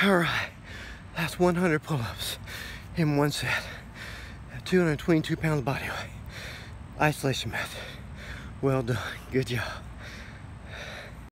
All right, that's 100 pull-ups in one set at 222 pounds body weight. Isolation method. Well done. Good job.